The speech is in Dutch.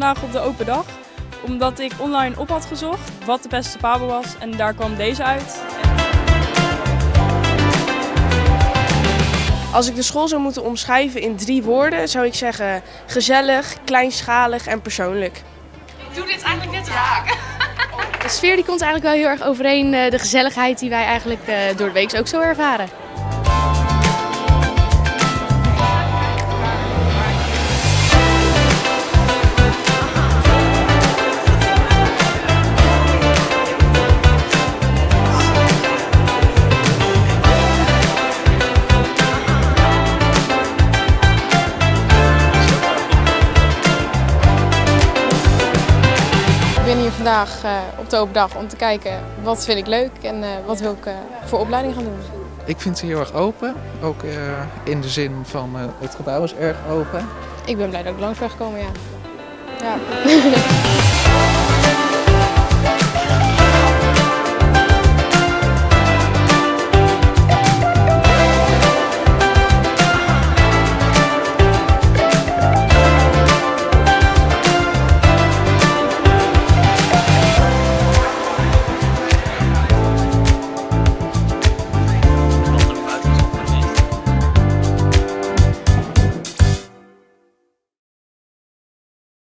vandaag op de open dag, omdat ik online op had gezocht wat de beste Pabo was en daar kwam deze uit. Als ik de school zou moeten omschrijven in 3 woorden, zou ik zeggen gezellig, kleinschalig en persoonlijk. Ik doe dit eigenlijk net raak. De sfeer die komt eigenlijk wel heel erg overeen, de gezelligheid die wij eigenlijk door de week ook zo ervaren. Ik ben hier vandaag op de open dag om te kijken wat vind ik leuk en wat wil ik voor opleiding gaan doen. Ik vind ze heel erg open, ook in de zin van het gebouw is erg open. Ik ben blij dat ik langs ben gekomen, ja.